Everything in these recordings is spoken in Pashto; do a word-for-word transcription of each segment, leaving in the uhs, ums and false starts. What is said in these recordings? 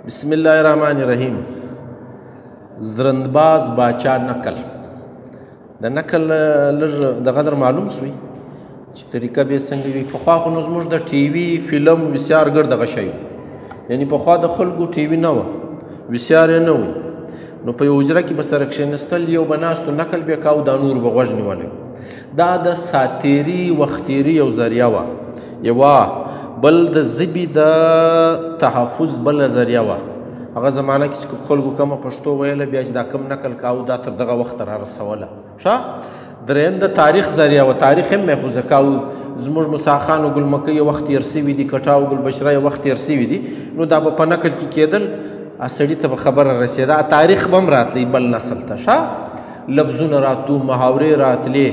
بسم الله الرحمن الرحیم. زرندباز باچا نکل د نکل لږ دغه در معلوم سوی چې طریقه به څنګه وي. پخوا خو نو زموږ د ټي وي فلم ویسیار ګر دغه شی یعنې پخوا د خلکو ټي وي نه وه، ویسیار یې نه وي، نو په یو حجره کې به سره کښېنستل، یو به ناستو نکل به کاو، دا نور به غوږ نیولی. دا د ساتیري وختیري یو ذریعه وه، یوه بل د ژبې د تحفظ بله ذریعه وه. هغه زمانه کې چې خلکو کومه پښتو ویله، بیا چې دا کم نکل کاو دا تر دغه وخته را رسوله. ښه درېیم د تاریخ ذریعه وه، تاریخ هم محفوظه کاو. زموږ موسی خان او ګل مکۍ یو وخت تېر سوي دي، کټا او ګل بشره یو وخت تېر سوي دي، نو دا به په نکل کې کېدل، سړي ته به خبره رسېده، تاریخ به هم راتلی بل نسل ته. ښه لفظونه راتلو، محاورې راتلې،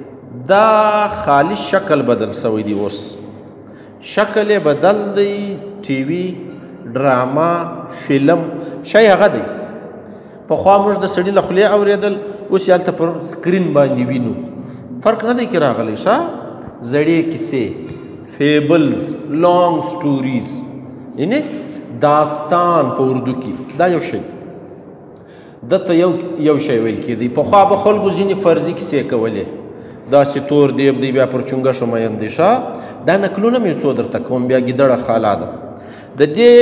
دا خالص شکل بدل سوی دی. اوس شکل یې بدل دی، ټي وي، ډراما، فلم، شی هغه دی. پخوا موږ د سړي له خولې اورېدل، اوس یې هلته پر سکرین باندې وینو. فرق نه دی کې راغلی. ښه زړې کیسې، فیبلز، لانګ سټوریز، یعنې داستان په اردو کې، دا یو شی دته یو یو شی ویل کېدی. پخوا به خلکو ځینې فرضي کیسې کولې، داسې تور دیب دی بیا پر چونګښو مین دی. ښه دا نکلونه مې څو درته کوم، بیا ګیدړه خالا ده. د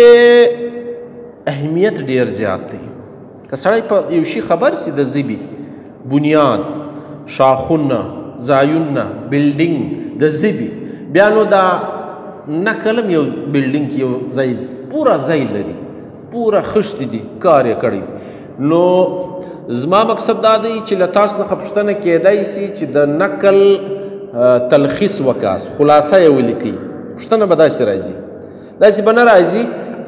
دې اهمیت ډېر زیات دی. که سړی په یو شي خبر سي، د ژبې بنیاد، شاخونه، ځایونه، بلډینګ د ژبې، بیا نو دا نکل هم یو بلډینګ کې یو ځای پوره ځای لري، پوره خښتې دي، کار یې کړی. نو زما مقصد دا دی چې له تاسو څخه پوښتنه کېدای سي چې د نکل تلخیص وکاست، خلاصه یې ولیکئ. پوښتنه به داسې راځي، داسې به نه راځي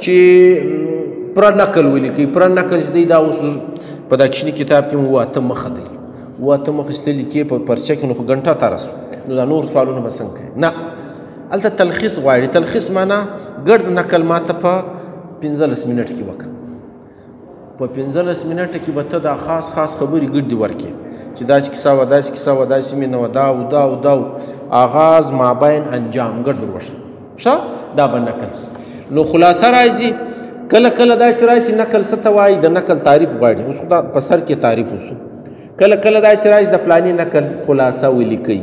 چې پوره نکل ولیکئ. پوره نکل چې دی دا اوس په دا کوچني کتاب کې مو اووه اته مخه دی، اووه اته مخه چې ته لیکې په پرچه کې، نو خو ګنټه تېره سوه، نو دا نور سوالونه به څنګه کوې؟ نه، هلته تلخیص غواړي. تلخیص معنا ګرد نکل ماته په پنځلس منټ کې وکړه. په پنځلس منټه کې به ته دا خاص خاص خبرې ګردې ورکړې چې داسې کیسه وه، داسې کیسه وه، داسې مینه وه، دا و دا و دا و، آغاز، مابین، انجام ګرد ور وښه. ښه دا به نکل سي. نو خلاصه راځي، کله کله داسې راشي نکل څه ته وایي، د نکل تعریف غواړي. اوس خو دا په سر کې تعریف وسو. کله کله داسې راشي د فلاني نکل خلاصه ولیکئ.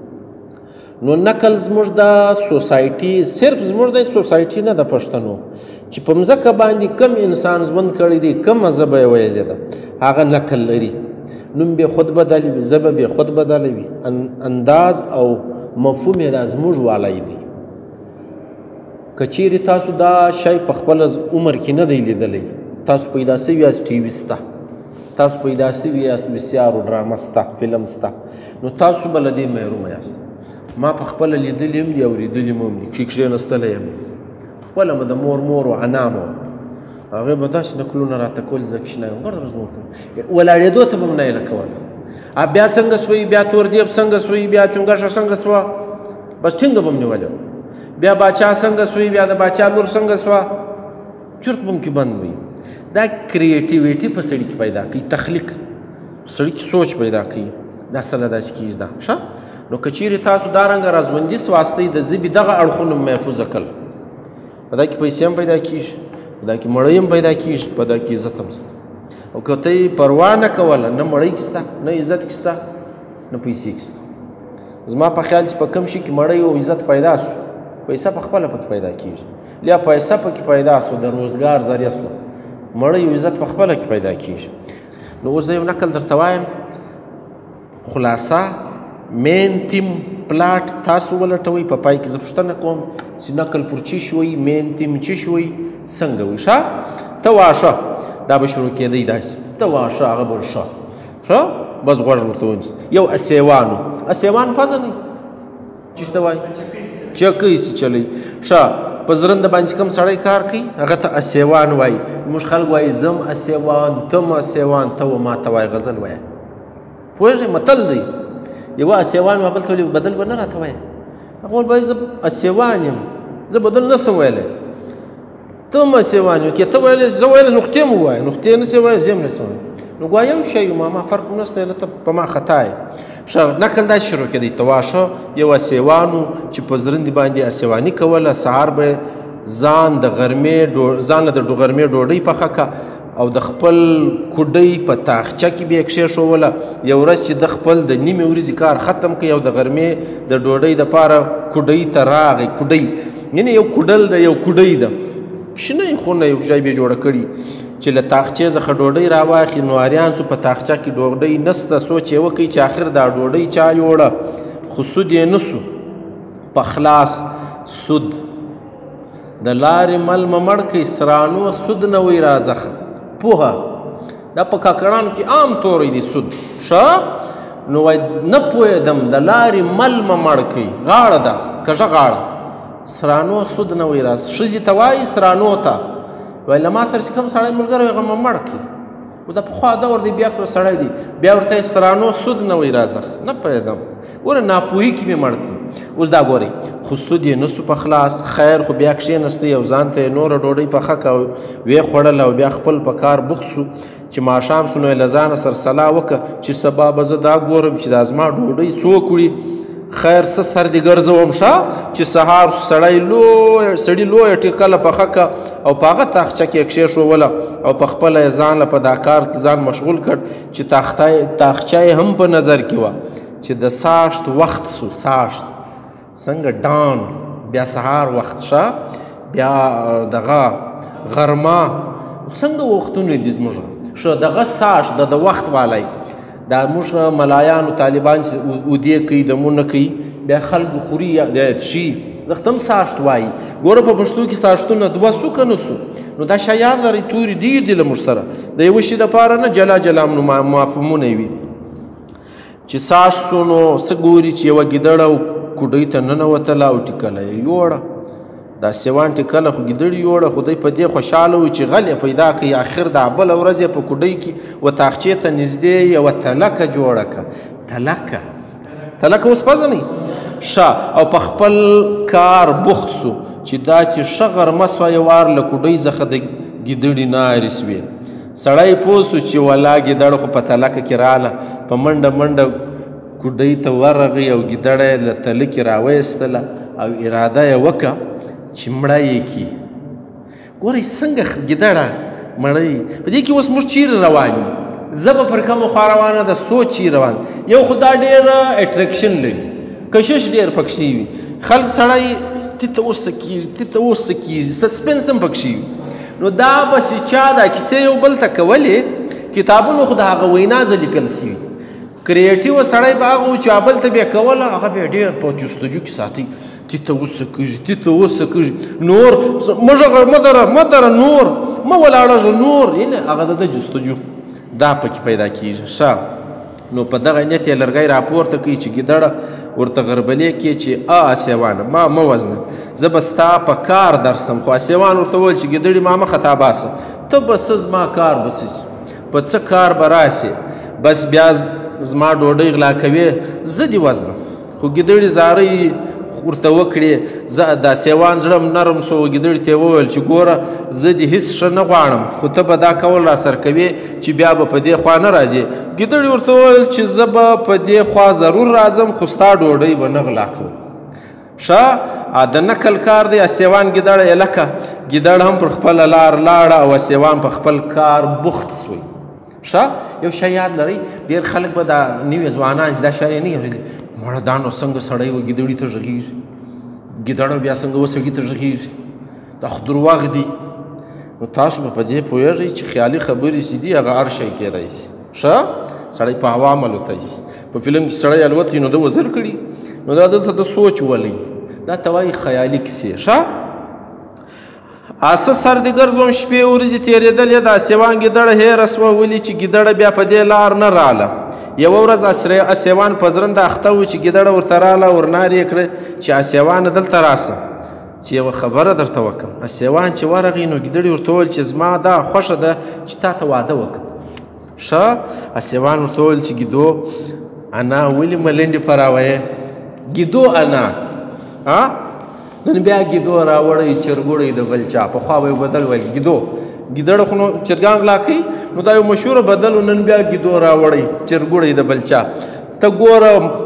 نو نکل زموږ د سوسایټي، صرف زموږ د سوسایټي نه، د پښتنو چې په مځکه باندې کم انسان ژوند کړی دی، کومه ژبه یې ویلې ده، هغه نکل لري. نوم به خود بدل وي، ژبه به خود بدل وي، انداز او مفهوم یې دا زموږ والی دی. که چیرې تاسو دا شی په خپل عمر کې نه دی لیدلی، تاسو پیدا سوي یاست، ټي وي سته، تاسو پیدا سوي یاست، ویسیارو ډرامه سته، فلم سته، نو تاسو به له دې محرومه یاست. ما په خپله لیدلي هم دي، اورېدلي مو هم دي، چې کښېنستلی یم، خپله به د مور مور و انا مو هغې به داسې نکلونه راته کول، زه کښېنی یم، ګرد ورځ مورته ولاړېدو ته به م نایله کوله. بیا څنګه سوی، بیا توردیب څنګه سوی، بیا چونګښه څنګه سوه، بس ټینګه به م نیولې وه. بیا باچا څنګه سوی، بیا د باچا لور څنګه سوه، چرت به م کې بند وي. دا کریټیویټي په سړي کې پیدا کوي، تخلیق سړي کې سوچ پیدا کوي، دا څه له داسې کېږي دا. ښه نو که چیرې تاسو دارنګه رازمندي واسطې د ژبې دغه اړخونه محفوظه کړل، په دا کې پیسې هم پیدا کېږي، په دا کې مړۍ هم پیدا کېږي، په دا کې عزت هم شته. او که ته یې پروا نه کوله، نه مړۍ کې شته، نه عزت کې شته، نه پیسې کې شته. زما په خیال چې په کوم شي کې مړۍ او عزت پیدا سو، پیسه په خپله پکې پیدا کېږي، یا پیسه پکې پیدا سو، د روزګار ذریعه سوه، مړۍ او عزت په خپله کې پیدا کېږي. نو اوس زه یو نکل درته وایم، خلاصه، مین تیم، پلاټ تاسو ولټوئ. په پای کې زه پوښتنه کوم چې نکل پر چی شوی، مین تیم چی شوی، څنګه وي. ښه ته واشه، دا به شروع کېدی داسې، ته واشه، هغه به ښه ښه بس غوږ ورته ونیسه. یو اسیوانو، اسیوان پزه نه چې ته وایي چکی سي چلی. ښه په زرنده باندې کوم سړی کار کوي، هغه ته اسیوان وایي. موږ خلک وایي زم اسیوان، تم اسیوان، ته و ما ته وایي، غزل وایه. پوهېږئ متل دی، یوه اسیوان ما بل ته بدل به نه راته وایه. هغه وایي زه اسیوان یم، زه بدل نه شم ویلی. ته هم اسیوان یو، که ته ویلی زه ویلی نقطې مو ووایه، نقطې نه شې وایه، زه هم نه شم وایه. نو ګویا یو شی ما ما فرق نشته، ته په ما خطا یې. ښه نکل داسې شروع کېدی، ته واشه یو اسیوانو چې په زرندې باندې اسیواني کوله، سهار به ځان د غرمې ځان له د غرمې ډوډۍ پخه کړه او د خپل کوډۍ په تاخچه کې به یې کښېښوله. یو ورځ چې د خپل د نیمې ورځې کار ختم کړي او د غرمې د ډوډۍ دپاره کوډۍ ته راغی. کوډۍ یعنې یو کوډل د یو کوډۍ ده، شنه خونه یو ځای به یې جوړه کړي چې له تاخچې څخه ډوډۍ راواخلي. نو اریان سو په تاخچه کې ډوډۍ نسته. سوچ یې وکړي چې آخر دا ډوډۍ چا یوړه، خو سود یې نه سو په خلاص. سود د لارې مل مه مړ کئ، سرانو سود نه وی راځخه. پوهه دا په کاکړانو کې عام توری دی سود. ښه نو وایي نه پوهېدم د لارې مل مه مړ کئ، غاړه ده کږه غاړه، سرانو سود نه وی راځه. ښځې ته وایي سرانو ته وایي له ما سره چې کوم سړی ملګری وي هغه مه مړ کړي. خو دا پخوا دور دی، بیا کړه سړی دی، بیا ورته یې سرانو سود نه وی راځه. نه پوهېدم، ګوره ناپوهي کې مې مړ کړي. اوس دا ګورئ خو سود یې نه سو په خلاص. خیر خو بیا کښېنستی او ځان ته یې نوره ډوډۍ پخه کړه، ویې خوړله او بیا خپل په کار بوخت سو. چې ماښام سو نو یې له ځانه سره سلا وکړه چې سبا به زه دا ګورم چې دا زما ډوډۍ څوک وړي. خیر څه سر دې ګرځوم ښه چې سهار سړی لویه سړي لویه ټیکله پخه کړه او په هغه تاخچه کې یې کښېښوله او په خپله یې ځان له په دا کار کې ځان مشغول کړ چې تاخچه یې هم په نظر کې وه. چې د ساشت وخت سو، ساشت څنګه ډان، بیا سهار وخت ښه، بیا دغه غرمه، څنګه وختونه دي زموږ ښه. دغه ساشت د د وخت والی دا موږ ملایانو طالبان چې اودې کوي دمونه کوي، بیا خلکو خوري څښي، دغه هم ساشت وایي. ګوره په پښتو کې ساشتونه دوه سو که نه سو. نو دا شی یاد لرئ، توري ډېر دي له موږ سره، د یوه شي دپاره نه جلا جلا مفهومونه یې وي. چې ساشت سو نو څه ګوري چې یوه ګیدړه کوډۍ ته ننوتله او ټیکله یې یوړه. دا سیوان ټیکله خو ګیدړ یوړه، خو دی په دې خوشحاله و چې غل یې پیدا کړي. آخر دا بله ورځ یې په کوډۍ کې و تاخچې ته نږدې یوه تلکه جوړه کړه. تلکه تلکه اوس پېژنئ ښه. او په خپل کار بوخت سو چې داسې ښه غرمه سوه یې وار له کوډۍ څخه د ګیدړې نارې سوې. سړی پوه سو چې ولا ګیدړ خو په تلکه کې راله، په منډه منډه کوډۍ ته ورغی او ګیدړه یې له تلکې راویستله او اراده یې وکړه چې مړه یې کړي. ګورئ څنګه ګیدړه مړی. په دې کې اوس موږ چیرې روان یو؟ زه به پر کومه خوا روانه ده، سوچ یې روان. یو خو دا ډېر اټریکشن لري، کشش ډېر پکښې وي، خلک سړی دې ته اوس څه کېږي، دې ته اوس څه کېږي، سسپنس هم پکښې وي. نو دا به چې چا دا کیسې یو بل ته کولې، کتابونو خو د هغه وینا زه لیکل سوي. کریټیو سړی به هغه و چې بل ته به یې کوله، هغه به یې ډېر په جستجو کې ساتي. دې ته اوس څه کېږي، دې ته اوس څه کېږي، نور مه غږه مه دره مه دره نور مه ولاړېږه نور، یعنې هغه د ده جستجو دا پکې پیدا کېږي. ښه نو په دغه نیت یې لرګی راپورته کوي چې ګیدړه ورته غربلې کې چې ا اسیوانه ما مه وزنه، زه به ستا په کار درسم. خو اسیوان ورته وویل چې ګیدړې ما مه خطا باسه، ته به څه زما کار به څه په څه کار به راسې، بس بیا زما ډوډۍ غلا کوې، زه دې وزنم. خو ګیدړې زارۍ ورته وکړې. زه دا سیوان زړه نرم سو، ګیدړې ته یې وویل چې ګوره زه دې هېڅ ښه نه غواړم، خو ته به دا کول را سر کوې چې بیا به په دې خوا نه راځې. ګیدړې ورته وویل چې زه به په دې خوا ضرور راځم، خو ستا ډوډۍ به نه غلا کوم. ښه د نکل کار دی. اسیوان ګیدړه یې لکه ګیدړ هم پر خپله لار لاړه او اسیوان په خپل کار بوخت سوی. ښه یو شی یاد لرئ، ډېر خلک به دا نوي ځوانان چې دا شی نه اورېدلي، مړه دا نو څنګه سړی و ګیدړي ته غږېږي، ګیدړه بیا څنګه و سړي ته غږېږي، دا خو دروغ دي. نو تاسو به په دې پوهېږئ چې خیالي خبرې چې دي هغه هر شی کېدی شي. ښه سړی په هوا هم الوتی شي. په فلم کې سړی الوتی نو ده وزر کړي، نو دا دلته د سوچ ولی، دا ته وایي خیالي کیسې. ښه اسه سر دې ګرځوم، شپې ورځې تېرېدلې، د اسیوان ګیدړه هېره سوه، ولې چې ګیدړه بیا په دې لار نه راله. یوه ورځ اسیوان په زرنده اخته و چې ګیدړه ورته راله، ورنارې یې کړه چې اسیوانه دلته راسه چې یوه خبره درته وکړم. اسیوان چې ورغی نو ګیدړې ورته وویل چې زما دا خوښه ده چې تا ته واده وکړم. ښه اسیوان ورته وویل چې ګیدو انا ولې ملنډې پراویې؟ ګیدو انا ها نن بیا ګیدو راوړی چرګوړی د بل چا. پخوا به یې بدل ویل ګیدو، ګیدړه خو نو چرګان غلا کوي، نو دا یو مشهوره بدل و، نن بیا ګیدو راوړی چرګوړی د بل چا. ته ګوره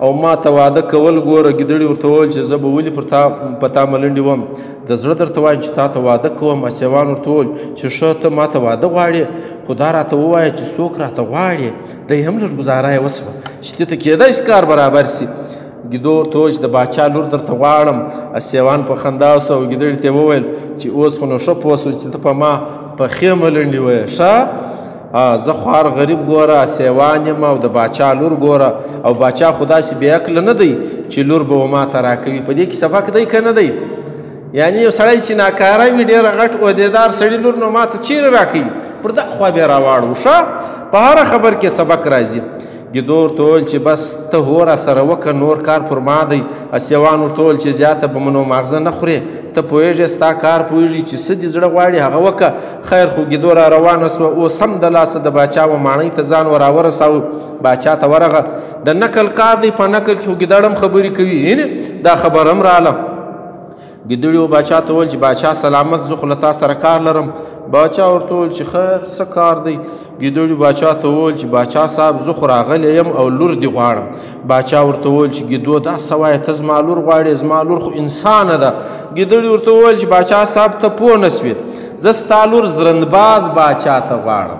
او ما ته واده کول ګوره ګیدړي ورته وویل چې زه به ولې پر تا په تا ملنډې وم د زړه درته وایم چې تا ته واده کوم اسیوان ورته وویل چې ښه ته ما ته واده غواړې خو دا راته ووایه چې څوک راته غواړې دی هم لږ ګزاره یې وسوه چې دې ته کېدای شي کار برابر سي ګیدو ورته وویل چې د باچا لور درته غواړم اسیوان په خندا سو او ګیدړي ته یې وویل چې اوس خو نو ښه پوه سو چې ته په ما پخې ملنډې وایې ښه زه خوار غریب ګوره اسیوان یم او د باچا لور ګوره او باچا خو داسې بې عقله نه دی چې لور به و ما ته راکوي په دې کې سبق دی که نه دی یعنې یو سړی چې ناکاره وي ډېره غټ عهدېدار سړي لور نو ما ته چیرې راکوي پر دا خوا بیا راواړو ښه په هره خبر کې سبق راځي ګیدو ورته وویل چې بس ته هو را سره وکړه نور کار پر ما دی اسیوان ورته وویل چې زیاته به منو ماغزه نه خورې ته پوهېږې ستا کار پوهېږي چې څه دې زړه غواړي هغه وکړه خیر خو ګیدو را روانه سوه اوس هم د لاسه د باچا و ماڼۍ ته ځان ور راورساوه باچا ته ورغه د نقل کار دی په نقل کې خو ګیدړ هم خبرې کوي یعنې دا خبر هم راله ګیدړي و باچا ته وویل چې باچا سلامت زه خو له تا سره کار لرم باچا ورته وویل چې خیر څه کار دی ګیدړي باچا ته وویل چې باچا صاحب زه خو راغلی یم او لور دې غواړم باچا ورته وویل چې ګیدو دا څه وایې ته زما لور غواړې زما لور خو انسانه ده ګیدړي ورته وویل چې باچا صاحب ته پوه نه سوې زه ستا لور زرندباز باچا ته غواړم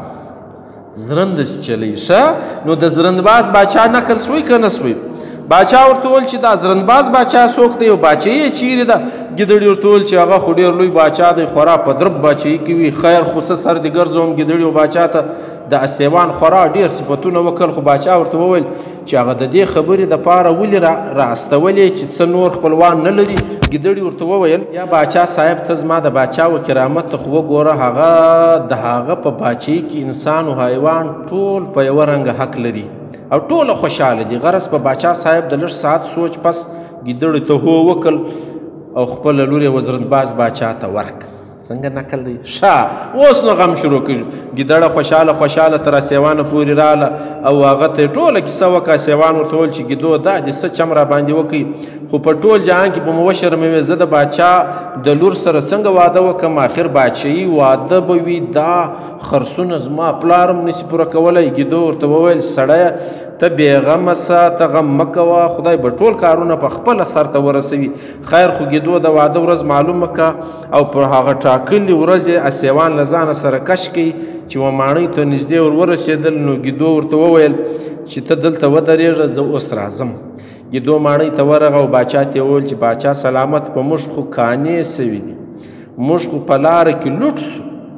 زرند داسې چلی ښه نو د زرندباز باچا نقل سوی که نه سوی باچا ورته وویل چې دا زرندباز باچا څوک دی او باچایي یې چیرې ده ګیدړي ورته وویل چې هغه خو ډېر لوی باچا دی خورا په درب باچایي کوي خیر خو څه سر دې ګرځوم ګیدړي و باچا ته د اسیوان خورا ډېر صفتونه وکړل خو باچا ورته وویل چې هغه د دې خبرې دپاره ولې را استولې چې څه نور خپلوان نه لري ګیدړي ورته وویل یا باچا صاحب ته زما د باچا و کرامت ته خو وګوره هغه د هغه په باچایي کې انسان و حیوان ټول په یوه رنګه حق لري او ټوله خوشحاله دي غرض په باچا صاحب د لږ ساعت سوچ پس ګیدړي ته هو وکړ او خپله لور یې وزرندباز باچا ته ورک څنګه نقل دی ښه اوس نو غم شروع کړي ګیدړه خوشحاله خوشحاله تر اسیوانه پورې راله او هغه ته یې ټوله کیسه وکړه اسیوان ورته وویل چې ګیدو دا دې څه چم را باندې وکړي خو په ټول جهان کې به مو وشرموې زه د باچا د لور سره څنګه واده وکړم آخر باچایي واده به وي دا خرسونه زما پلار هم نسي پوره کولی ګیدو ورته وویل سړیه ته بېغمه سه ته غم مه کوه خدای به ټول کارونه په خپله سرته ورسوي خیر خو ګیدو د واده ورځ معلومه که او پر هغه ټاکلې ورځ یې اسیوان له ځانه سره کش کوي چې و ماڼۍ ته نږدې ور ورسېدل نو ګیدو ورته وویل چې ته دلته ودرېږه زه اوس راځم ګیدو ماڼۍ ته ورغه او باچا ته یې وویل چې باچا سلامت په موږ خو کانې سوي دي موږ خو په لاره کې لوټ سو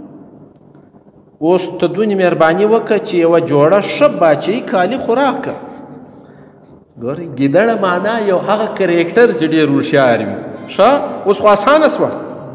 اوس ته دونې مهرباني وکړه چې یوه جوړه ښه باچایي کالي خو راکړه ګورئ ګیدړه معنا یو هغه کرکټر چې ډېر هوښیار وي ښه اوس خو اسانه شوه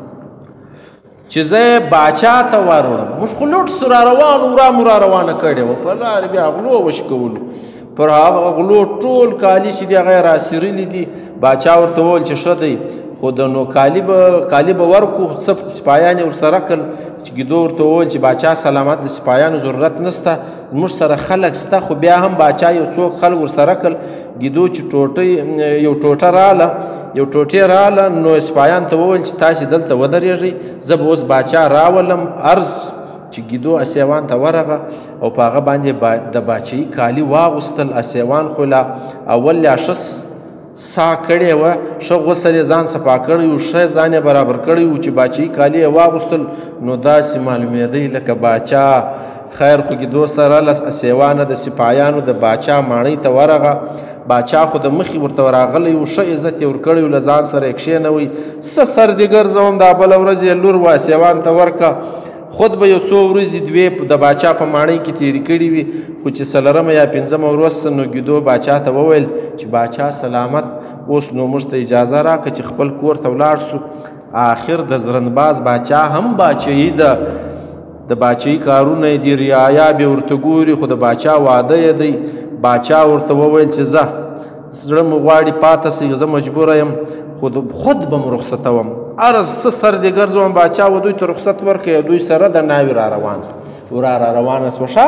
چې زه یې باچا ته ور وړم موږ خو لوټ سو را روان ورا مو را روانه کړې وه په لارې بیا غلو وشکولو پر هغه غلو ټول کالي چې دي هغه یې راسیرلي دي باچا ورته وویل چې ښه دی خو د نو کالي به کالي به ورکړو څه سپایان یې ورسره کړل چې ګیدو ورته وویل چې باچا سلامت د سپایانو ضرورت نسته زموږ سره خلک سته خو بیا هم باچا یو څوک خلک ورسره کړل ګیدو چې ټوټۍ یو ټوټه راله یو ټوټې راله نو سپایان ته وویل چې تاسې دلته ودرېږئ زه به اوس باچا راولم عرض چې ګیدو اسیوان ته ورغه او په هغه باندې د باچایي کالي واغوستل اسیوان خو لا اول لا ښه سا کړې وه ښه غسل یې ځان صفا کړی و ښه ځان یې برابر کړی و چې باچایي کالي یې واغوستل نو داسې معلومېدی لکه باچا خیر خو ګیدو سره له اسیوانه د سپایانو د باچا ماڼۍ ته ورغه باچا خو د مخې ورته راغلی و ښه عزت یې ورکړی و له ځان سره یې کښېنوئ څه سر دې ګرځوم دا بله ورځ یې لور و اسیوان ته ورکړه خود به یو څو ورځې دوې د باچا په ماڼۍ کې تېرې کړي وي خو چې څلرمه یا پنځمه ورځ سه نو ګیدو باچا ته وویل چې باچا سلامت اوس نو موږ ته اجازه راکړه چې خپل کور ته ولاړ سو آخر د زرندباز باچا هم باچایي ده د باچایي کارونه یې دي رعایا بې ورته ګوري خو د باچا واده یې دی باچا ورته وویل چې زه زړه مو غواړي پاته سئ زه مجبوره یم خود خود به م رخصتوم عرض څه سر دې ګرځوم باچا و دوی ته رخصت ورکړه دوی سره د ناوې را روان سو ورا را روانه سوه ښه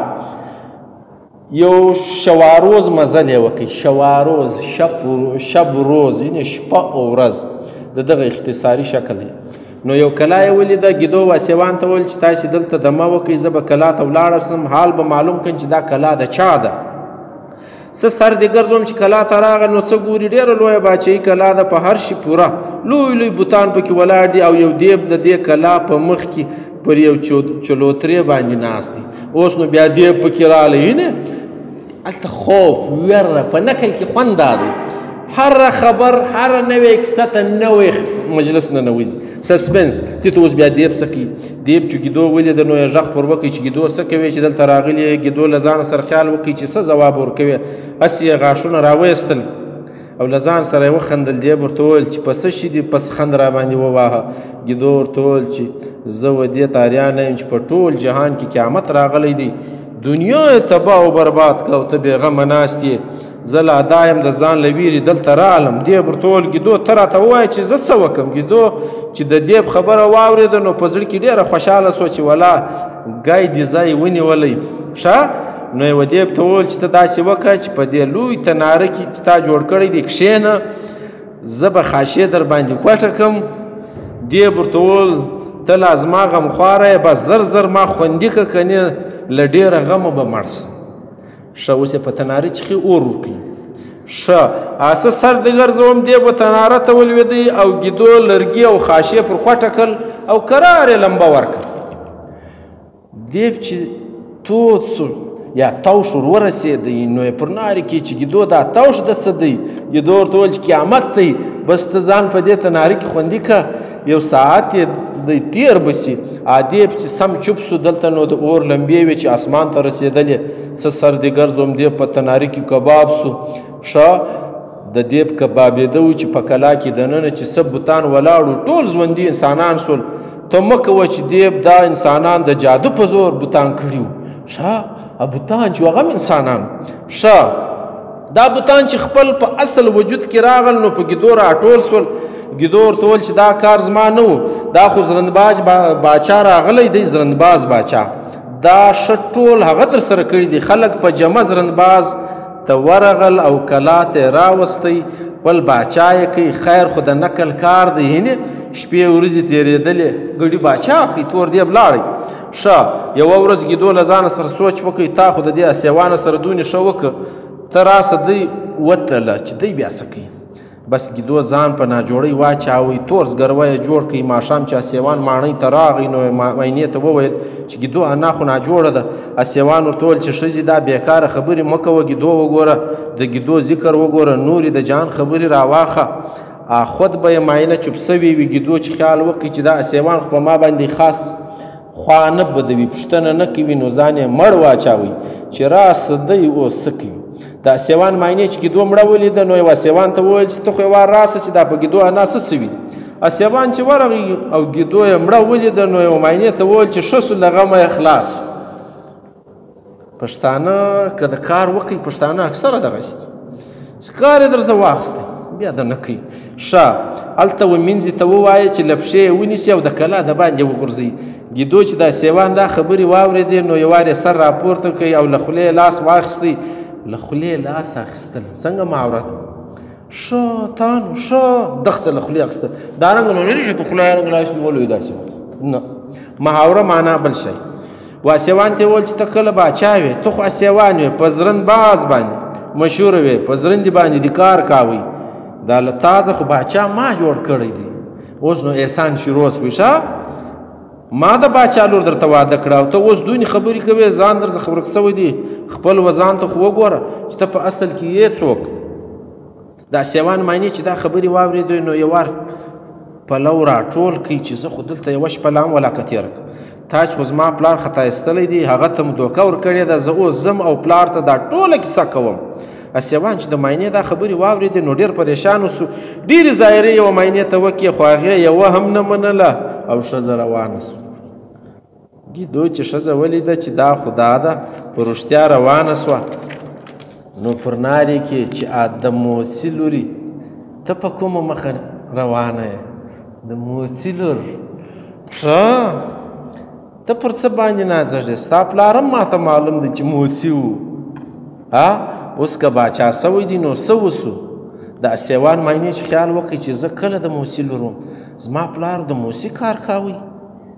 یو شواروز مزل یې وکړي شواروز شب روز یعنې شپه او ورځ د دغه اختصاري شکل دی نو یو کلا یې ولیده ګیدو واسیوان ته وویل چې تاسې دلته دمه وکړئ زه به کلا ته ولاړه سم حال به معلوم کړم چې دا کلا د چا ده څه سر دې ګرځوم چې کلا ته راغی نو څه ګوري ډېره لویه باچایي کلا ده په هر شي پوره لوی لوی بوتان پکې ولاړ دي او یو دیب د دې کلا په مخ کې پر یو چلوترې باندې ناست دی اوس نو بیا دیب پکې راغلی نه هلته خوف ویره په نکل کې خوند دا دی هر خبر هر نوې کیسه ته نوې مجلس نه نوځي سسپنس تی ته اوس بیا دیب څه کوي دیب چې ګیدو ولید نو یې غږ پر وکړي چې ګیدو څه کوي چې دلته راغلی ګیدو له ځانه سره خیال وکړي چې څه ځواب ورکوي هسې یې غاښونه راویستل او له ځان سره یې وخندل دیب ورته وویل چې په څه شي دي پس خند را باندې وواهه ګیدو ورته وویل چې زه و دې تاریان یم چې په ټول جهان کې قیامت راغلی دی دنیا یې تباه و برباد که او ته بېغمه ناست یې زه لا دا یم د ځان له ویرې دلته رالم دیب ورته وویل ګیدو ته راته ووایه چې زه څه وکړم ګیدو چې د دیب خبره واورېده نو په زړه کې ډېره خوشحاله سوه چې ولا ګای دې ځای ونیولی ښه نو یې و دیب ته وویل چې ته داسې وکړه چې په دې لوی تناره کې چې تا جوړ کړی دی کښېنه زه به خاشې در باندې کوټه کړم دیب ورته وویل ته لا زما غمخواره یې بس زر زر ما خوندي کړه کنې له ډېره غمه به مړ سم ښه اوس یې په تنارې چخې اور ورکوي ښه اسه سر دې ګرځوم دی به تناره ته ولوېدی او ګیدو لرګي او خاشې پر خوټه کړل او کرار یې لمبه ورکړه دیب چې تود سو یا توش ور ورسېدی نو یې پر نارې کې چې ګیدو دا توش د څه دی ګیدو ورته وویل چې قیامت دی بس ته ځان په دې تنارې کې خوندي کړه یو ساعت یې دی تیر بسي دیب چې سم چوپ سو دلته نو د اور لمبې وې چې اسمان ته رسېدلې څه سر دې ګرځوم دیب په تنارې کې کباب سو ښه د دیب کبابېده و چې په کلا کې دننه چې څه بوتان ولاړو ټول ژوندي انسانان سول ته مه کوه چې دیب دا انسانان د جادو په زور بوتان کړي وو ښه بوتان چې هغه هم انسانان ښه دا بوتان چې خپل په اصل وجود کې راغل نو په ګیدو راټول سول ګیدو ورته وویل چې دا کار زما نه و دا خو زرندباز باچا راغلی دی زرندباز باچا دا ښه ټول هغه در سره کړي دي خلک په جمع زرندباز ته ورغل او کلا ته یې راوستی خپل باچا یې کوي خیر خو د نکل کار دی هینې شپې ورځې تېرېدلې ګډي باچا کوي تور دیب لاړی ښه یوه ورځ ګیدو له ځانه سره سوچ وکړي تا خو د دې اسیوانه سره دونې ښه وکړه ته راسه دی وتله چې دی بیا څه کوي بس ګیدو ځان په ناجوړۍ واچاوی تور زګروه یې جوړ کړي ماښام چې اسیوان ماڼۍ ته راغی نو معاینې ته وویل چې ګیدو انا خو ناجوړه ده اسیوان ورته وویل چې ښځې دا بېکاره خبرې مه کوه ګیدو وګوره د ګیدو ذکر وګوره نورې د جان خبرې راواخه خود به یې معاینه چوپ سوې وي ګیدو چې خیال وکړي چې دا اسیوان خو په ما باندې خاص خوا نه بدوي پوښتنه نه کوي نو ځان یې مړ واچوي چې راسه دی اوس څه کوي د اسیوان معاینې چې ګیدو مړه ولیده نو یو اسیوان ته وویل چې ته خو یې وار راسه چې دا په ګیدو انا څه سوي اسیوان چې ورغی او ګیدو یې مړه ولیده نو یو معاینې ته وویل چې ښه سو له غمه یې خلاص پښتانه که د کار وکړي پښتانه اکثره دغسې دي کار یې درځه واخیستی بیا د نه کوي ښه هلته ومینځي ته ووایه چې له پښې یې ونیسي او د کلا د باندې وغورځوي ګیدو چې د اسیوان دا خبرې واورېدې نو یو وار یې سر راپورته کوي او له خولې لاس واخیستی له خولې لاس اخیستل څنګه مهارت ښه تا نو ښه دښته له خولې اخیستل دا رنګ نو نه چې په خوله یې رنګ لاس نیولی داسې نه محاوره معنا بل شی و اسیوان ته یې وویل چې ته کله باچا وې ته خو اسیوان وې په زرند باز باندې مشهوره وې په زرندې باندې دې کار کاوی دا له تازه خو باچا ما جوړ کړی دی اوس نو احسان شروع شوی ښه ما د باچا لور درته واده کړه او ته اوس دونې خبرې کوې ځان در څخه ورک سوی دی خپل وځان ته خو وګوره چې ته په اصل کې یې څوک د اسیوان معنی چې دا خبرې واورېدې نو یو وار پلو راټول کړي چې زه خو دلته یوه شپه لا هم ولاکه تېره کړه تا چې خو زما پلار خطا ایستلی دی هغه ته م دوکه ورکړې ده زه اوس ځم او پلار ته دا ټوله کیسه کوم اسیوان چې د معنی دا خبرې واورېدې نو ډېر پریشان وسو ډېرې ظاهرې یوه معنی ته وکړې خو هغې یوه هم نه منله او ښځه روانه سوه ګیدو چې ښځه ولیده چې دا خو دا ده په رښتیا روانه سوه نو پر نارې کې چې د موڅي لوري ته په کومه مخه روانه یې د موڅي لور ښه ته پر څه باندې نازږې ستا پلار هم ماته معلوم دی چې موڅي و ها اوس که باچا سوی دی نو څه وسو د اسیوان معنی چې خیال وکړي چې زه کله د موڅي لور وم زما پلار د موڅي کار کاوی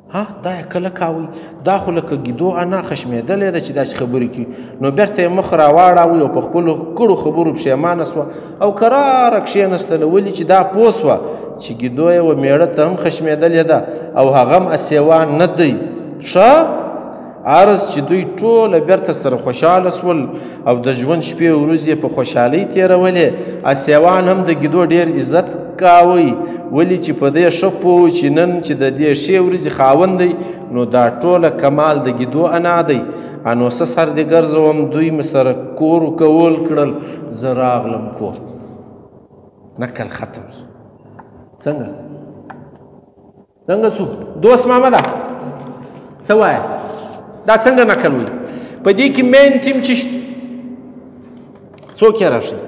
ها دا یې کله کاوئ دا خو لکه ګیدو انا خشمېدلې ده چې داسې خبرې کوي نو بېرته یې مخ راواړوئ او په خپلو کړو خبرو پښېمانه سوه او کراره کښېنستله ولې چې دا پوه سوه چې ګیدو یې و مېړه ته هم خشمېدلې ده او هغه هم اسیوان نه دی ښه عرض چې دوی ټوله بیرته سره خوشحاله سول او د ژوند شپې ورځې په خوشحالۍ تېرولې اسیوان هم د ګیدو ډېر عزت کاوی ولې چې په دې ښه پوه چې نن چې د دې ښې ورځې خاوند دی نو دا ټوله کمال د ګیدو انا دی انو څه سر دې ګرځوم دوی مې سره کور کول کړل زه راغلم کور نکل ختم سو څنګه څنګه سو دوست محمده څه وایه دا څنګه نقل وي په دې کې مین تیم چې شته څوک یې راشي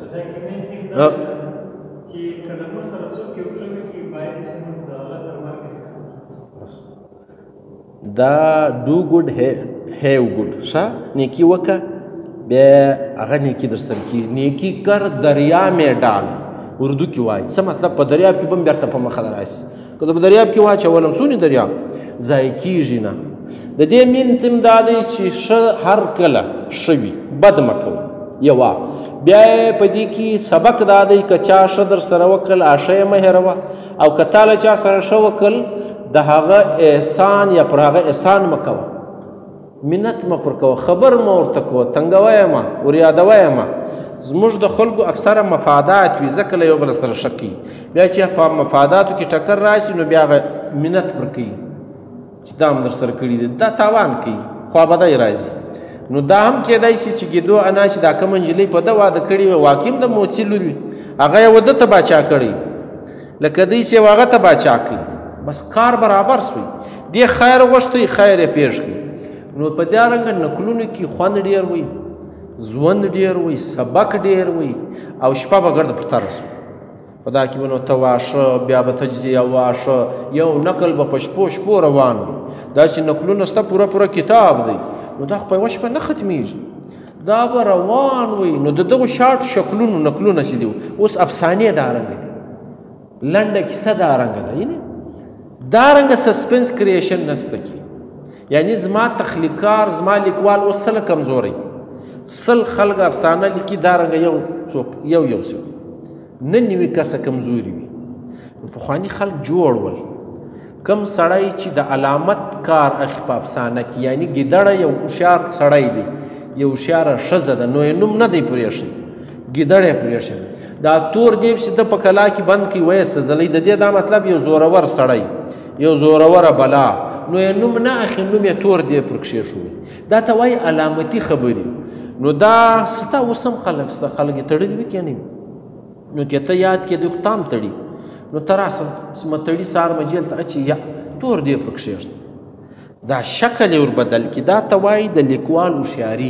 دا ډو ګوډ هیو ګوډ ښه نیکي وکړه بیا هغه نیکي در سره کېږي نیکي کر دریا میں ډال اردو کې وایي څه مطلب په دریاب کې به هم بیرته په مخه راشي که په دریاب کې واچولم څونې دریاب ضایع کېږي نه د دې مین تم دا دی چې ښه هر کله ښه وي بد مه کوئ یوه بیا یې په دې کې سبق دا دی که چا ښه در سره وکړل هغه یې مه هېروه او که تا له چا سره ښه وکړل د هغه احسان یا پر هغه احسان مه کوه منت مه پر کوه خبر مه ورته کوه تنګوه یې مه وریادوه یې مه زموږ د خلکو اکثره مفادات وي ځکه له یو بل سره ښه کوي بیا چې په مفاداتو کې ټکر راشي نو بیا هغه منت پر کوي چې دا هم در سره کړي دي دا تاوان کوي خوابدی راځي نو دا هم کېدای شي چې ګیدو انا چې دا کومه نجلۍ په ده واده کړې وي واقع هم د موسي لور وي هغه یې واده ته باچا کړی لکه دوی چې هغه ته باچا کوي بس کار برابر سوی دې خیر غوښتی خیر یې پېښ کړي نو په دې رنګه نکلونو کې خوند ډېر وي ژوند ډېر وي سبق ډېر وي او شپه به ګرده پر ته رسوي په دا کې به نو ته واښه بیا به تجزیه واښه یو نقل به په شپو شپو روان وي داسې نقلونه شته پوره پوره کتاب دی نو دا خو په یوه شپه نه ختمیږي دا به روان وي نو د دغو شاټ شکلونو نقلونه چې دي اوس افسانې دا رنګه دي لنډه کیسه دا رنګه ده یعنې دا رنګه سسپنس کریشن نسته کې یعنی زما تخلیقکار زما لیکوال اوس سله کمزوری سل خلق افسانه لیکي دا رنګه یو څوک یو یو څوک نه نوي کسه کمزوري وي پخواني خلک جوړ ول کم سړی چې د علامت کار اخي په افسانه کې یعنی ګیدړه یو هوښیار سړی دی یو هوښیاره ښځه ده نو یې نوم نه دی پرېښی ګیدړه یې پرېښی دا تور دیب چې ته په کلا کې بند کړي ویې سزلی د دې دا مطلب یو زورور سړی یو زوروره بلا نو یې نوم نه اخي نوم یې تور دیب پر کښېښوی دا ته وایي علامتي خبرې نو دا ستا اوس هم خلک سته خلک یې تړلي وي که نه وي نو که ته یاد کې دوی خو تام تړي نو ته راسه متړي سهار مجیل ته اچي یا تور دی پر کښېږده دا شکل یې وربدل کړي دا ته وایي د لیکوال هوښیاري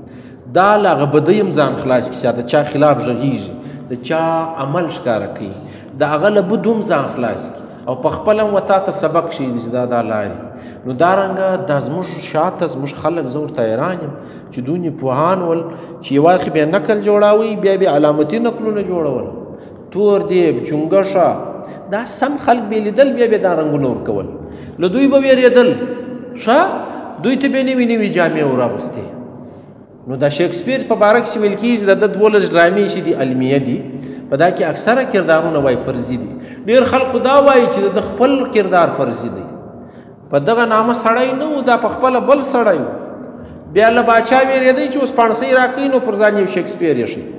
دا له هغه بدۍ هم ځان خلاص کړي د چا خلاف غږېږي د چا عمل ښکاره کوي د هغه له بدو هم ځان خلاص کړي او په خپله هم وتا ته سبق شي چې دا دا لارې نو دارنګه دا زموږ شاته زموږ خلک زه ورته حیران یم چې دوی پوهان ول چې یو اړخ بیا نقل جوړاوي بیا بیا علامتي نقلونه جوړول تور دیب چونګښه دا سم خلک بې لیدل بیا بیا دا رنګونه ورکول له دوی به ویرېدل ښه دوی ته بیا نوي نوي جامې وراغوستې نو دا شیکسپیر په باره کښې ویل کېږي د ده دولس ډرامې چې دي علمیه دي په دا کې اکثره کردارونه وایي فرضي دي ډېر خلکو دا وایي چې د خپل کردار فرضي دی په دغه نامه سړی نه و دا په خپله بل سړی و بیا له باچا ویرېدی چې اوس پاڼسۍ راکوي نو پر ځان یو شیکسپیر یې ښي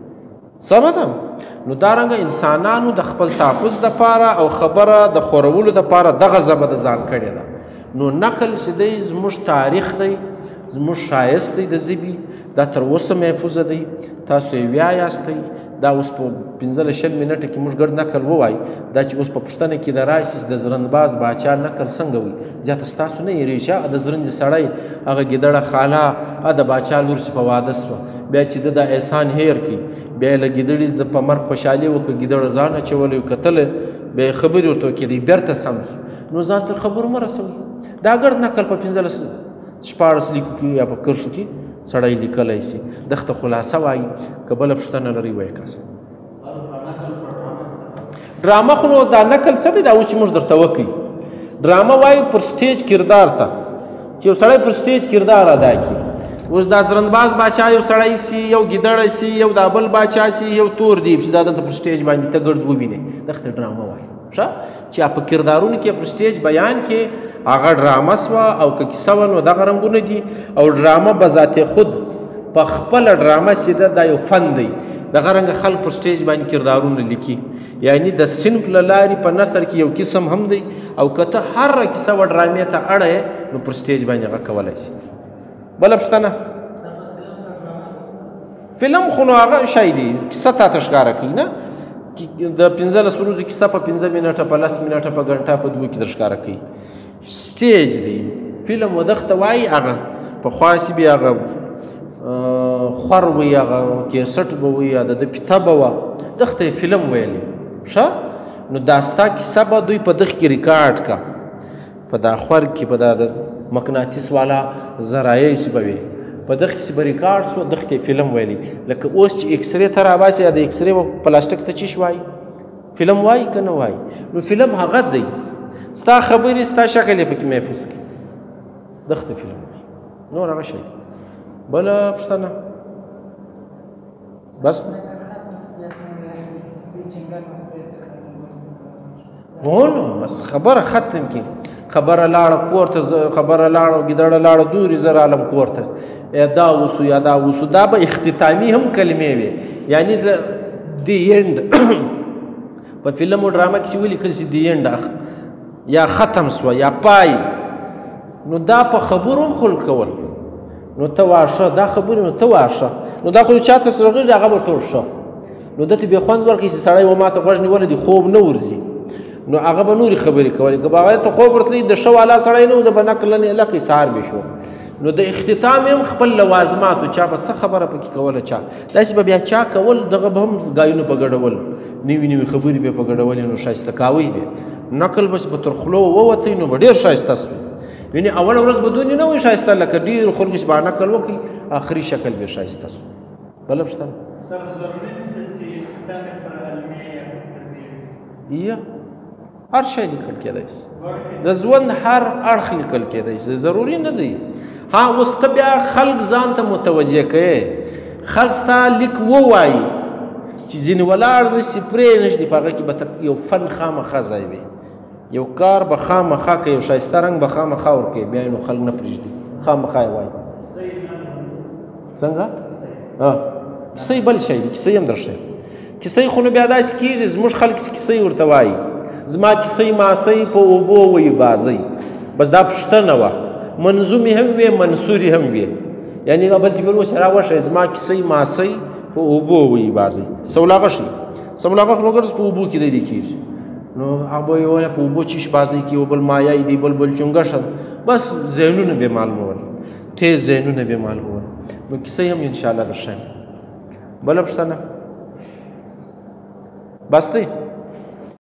سمه ده نو دارنګه انسانانو د خپل تحفظ دپاره او خبره د خورولو دپاره دغه ژبه د ځان کړې ده نو نقل چې دی زموږ تاریخ دی زموږ ښایست دی د ژبې دا تر اوسه محفوظه دی تاسو یې ویایاستئ دا اوس په پنځلس شل منټه کې موږ ګډ نقل ووایي دا چې اوس په پوښتنه کې د راشي د زرندباز باچا نقل څنګه وي زیاته ستاسو نه یېرېږي هغه د زرندې سړی هغه ګیدړه خاله هغه د باچا لور چې په واده سوه بیا چې ده د احسان هیر کړي بیا یې له ګیدړې د په مرګ خوشحالي وکړه ګیدړه ځان اچولی کتلی بیا یې خبرې ورته وکړېدی بېرته سم شو نو ځان تر خبرو مه رسوئ دا ګډ نقل په پنځلس شپاړس لیکو کې یا په کرښو کې سړی لیکلی سي دغه ته خلاصه وایي که بله پوښتنه لرئ وایي کاست ډرامه خو نو دا نقل څه دی دا اوس چې موږ درته وکړي ډرامه وایي پر سټیج کردار ته چې یو سړی پر سټیج کردار ادا کړي. اوس دا زرندباز باچا یو سړی سي، یو ګیدړه سي، یو دا بل باچا سي، یو تور دیب سي، دا دلته پر سټیج باندې ته ګرد ووینې، دغه ته ډرامه وایي. ښه چې په کردارونو کې پر سټیج بیان کې هغه ډرامه سوه او که کیسه وه نو دغه رنګونه دي. او ډرامه بذات خود په خپله ډرامه سیده دا یو فن دی. دغه رنګه خلک پر سټیج باندې کردارونه لیکي، یعنی د صنف له لارې په نثر کې یو قسم هم دی. او که ته هره کیسه و ډرامې ته اړه نو پر سټیج باندې هغه کولی شي. بله پوښتنه؟ فلم خو نو هغه شی دی، کیسه تا ته ښکاره کوي نه. د پنځلس ورځو کیسه په پنځه منټه، په لس منټه، په ګنټه، په دوه کې در ښکاره کوي. سټیج دی، فلم و دغه ته وایي هغه پخوا چې بیا هغه خور وي، هغه کیسټ به وي، یا د ده پیته به وه، دغه ته یې فلم ویلی. ښه نو دا ستا کیسه به دوی په دغه کې ریکارډ کا، په دا خور کې په دا د مقناطیس والا ذرایع چې به وي په دغه کې چې به ریکارډ سو، دغه ته یې فلم ویلی. لکه اوس چې ایکسرې ته راباسي، یا د ایکسرې پلاستیک ته چی وایي؟ فلم وایي که نه وایي؟ نو فلم هغه دی، ستا خبرې ستا شکل یې پکې محفوظ کړي، دغه ته فلم وایي. نور هغه شی دی. بله پوښتنه؟ بس هو نو بس خبره ختم کړي. خبره لاړه کور ته، خبره لاړه ګیدړه لاړه دوري، زر عالم کور ته، یا دا وسو یا دا وسو. دا به اختتامي هم کلمې وي، یعنی دی اینډ په فلم او ډرامه کې چې ولیکل شي دی اینډ یا ختم سوه یا پای، نو دا په خبرو هم خلق کول. نو ته واشه دا خبرې، نو ته واشه، نو دا خو چا ته سره غېږي هغه به ټول ښه. نو ده ته بې خوند ورکړي چې سړی و ما ته غوږ نیولی دی، خوب نه ورځي، نو هغه به نورې خبرې کولې. که به هغه ته خوب ورتلی د ښه والا سړی نه و، د به نقل نه لکې سهار به شو. نو د اختتام هم خپل لوازماتو، چا به څه خبره پکې کوله، چا داسې به بیا چا کول، دغه به هم ګایونه په ګډول، نوي نوي خبرې به په ګډولې، نو ښایسته کاوی به نقل بس به تر خولو ووتی، نو به ډېر ښایسته سوی. یعنې اوله ورځ به دونې نه وي ښایسته، لکه ډېرو خلکو چې به نقل وکړي، آخري شکل به ښایسته سو. بله پوښتنه؟ یا هر شی لیکل کېدی شي، د ژوند هر اړخ لیکل کېدی شي، ضروري نه دی. ها اوس ته بیا خلک ځان ته متوجه کوې، خلک ستا لیک ووایي چې ځینې ولاړ دی چې پرې نه شي، په هغه کې به یو فن خامخا ځای وي، یو کار به خامخا کوي، یو ښایسته رنګ به خامخا ورکوي، بیا نو خلک نه پرېږدي، خامخا یې وایي. څنګه؟ کیسۍ بل شی دی، کیسۍ هم درښیم. کیسۍ خو نو بیا داسې کېږي، زموږ خلک کیسۍ ورته وایي، زما کیسۍ ماسۍ په اوبو وایي بازۍ، بس دا پوښتنه وه. منظومې هم وې، منثورې هم وې، یعنې بل چې بل اوس راوښی زما کیسۍ ماسۍ په اوبو وایي بازۍ. سولاغه شي، سولاغه خو نو په اوبو کې دی کېږي، نو هغه به یې ویل په اوبو چیش بازۍ کې، یو بل مایای دی، بل بل چونګښه ده، بس ذهنونه به معلومول، تیز ذهنونه به معلومول. نو کیسۍ هم انشاءالله درښیم. بله پوښتنه؟ بس دی؟